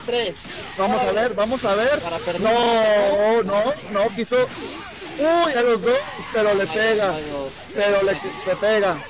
3. Vamos a ver. Para perder. No quiso. Uy, a los dos, pero le pega. Pero le pega.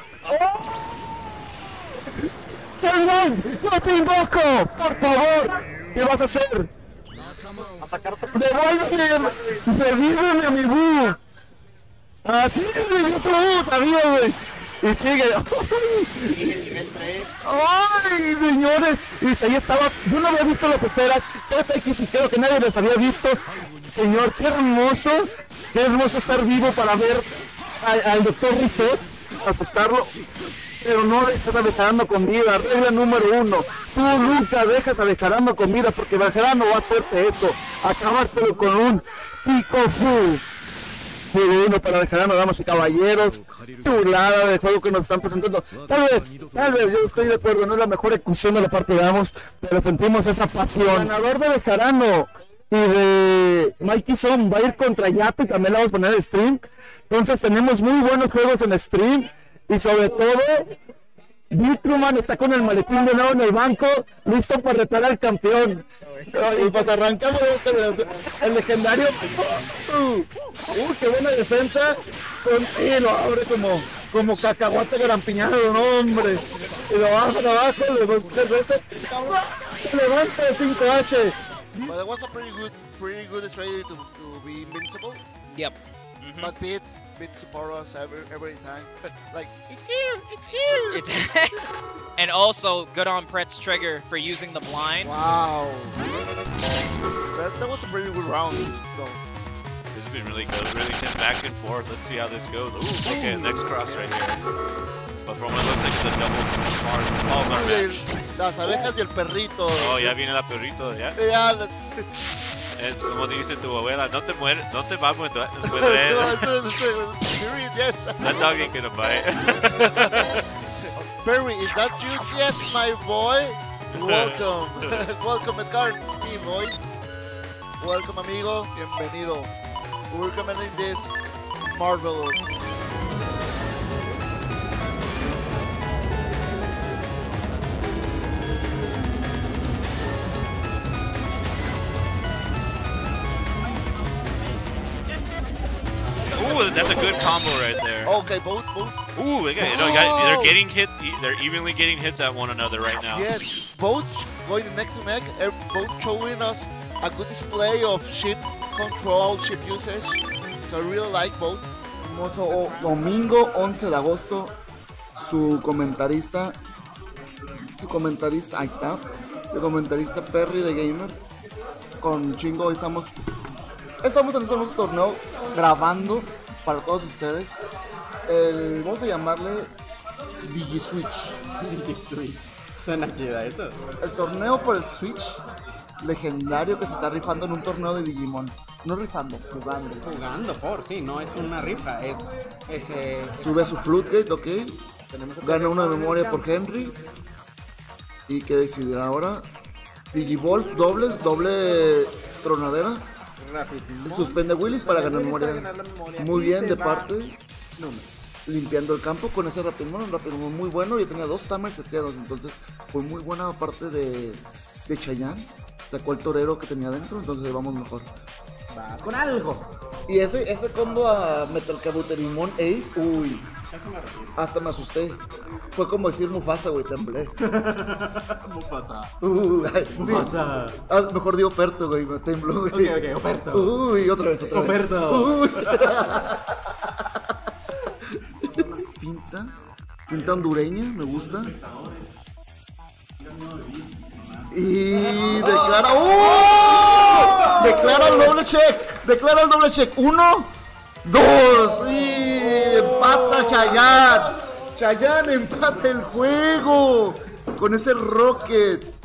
¡Salvan! ¡No te invoco! ¡Por favor! ¿Qué vas a hacer? A sacar otro. ¡Devuélveme! ¡Revíveme a mi bú! ¡Así es! ¡También, güey! Y sigue. Nivel 3. ¡Ay, señores! Y ahí estaba. Yo no había visto las peceras. ZX y creo que nadie las había visto. Señor, qué hermoso. Qué hermoso estar vivo para ver al doctor Reset. Asustarlo. Pero no dejes a Bejarano con vida. Regla número 1. Tú nunca dejas a Bejarano con vida porque Bejarano va a hacerte eso. Acabártelo con un Pikofu. Muy bueno para Bejarano, damas y caballeros. Chulada de juego que nos están presentando. Tal vez, yo estoy de acuerdo, no es la mejor ejecución de la parte de Amos, pero sentimos esa pasión. El ganador de Bejarano y de Mikey Son va a ir contra Yato y también la vamos a poner en stream. Entonces tenemos muy buenos juegos en stream y sobre todo Bitruman está con el maletín de nuevo en el banco, listo para retar al campeón. Y pues arrancamos el legendario. Qué buena defensa. Y lo abre como cacahuate grampiñado, no hombre. Y lo baja de abajo, le busca el reset. Levanta el 5H. But it was a pretty good strategy to be invincible. Yep. But beat Sapporo every time. Like, it's here! And also, good on Pret's trigger for using the blind. Wow. That was a pretty good round, though. This has been really good, really tense back and forth. Let's see how this goes. Ooh, okay, next cross right here. But from what it looks like it's a double balls are match. Las abejas y el perrito. Oh, ya viene la perrito, ya. Yeah, Es como dice tu abuela, no te va a morir. Yes. That dog ain't gonna bite. Perry, is that you? Yes, my boy. Welcome. Welcome, Edgar. It's me, boy. Welcome, amigo. Bienvenido. We're commenting this marvelous. Ooh, that's a good combo right there. Okay, both. Ooh, they're getting hit. They're evenly getting hits at one another right now. Yes, both going neck to neck. Both showing us a good display of chip control, chip usage. So I really like both. Hermoso domingo 11 de agosto. Su comentarista, ahí está. Su comentarista Perry de Gamer. Con Chingo, estamos en este hermoso torneo grabando para todos ustedes. Vamos a llamarle DigiSwitch. DigiSwitch. Suena chida eso. El torneo por el Switch legendario que se está rifando en un torneo de Digimon. No rifando, jugando. Sí, no es una rifa, es Sube a su Floodgate, ok. Gana una memoria por Henry. ¿Y qué decidirá ahora? Digivolve, doble tronadera. Suspende Willis para ganar memoria. Muy bien de parte. Limpiando el campo con ese Rapidmon. Un Rapidmon muy bueno. Y tenía 2 tamers seteados. Entonces fue muy buena parte de Chayanne. Sacó el torero que tenía dentro. Entonces vamos mejor. Va con algo. Y ese combo a Metal Kabuterimon Ace. Uy. Hasta me asusté. Fue como decir Mufasa, güey, temblé. Mufasa. Mufasa. Mejor digo Operto, güey, me tembló, güey. Ok, Operto. Uy, otra vez. Operto. Uy. Finta hondureña, me gusta. Y declara. Declara el doble check. 1, 2. Y empata Chayanne. Chayanne empata el juego con ese Rocket.